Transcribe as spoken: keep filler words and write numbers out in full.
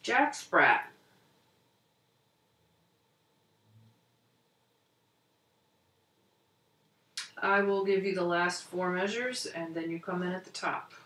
Jack Sprat. I will give you the last four measures, and then you come in at the top.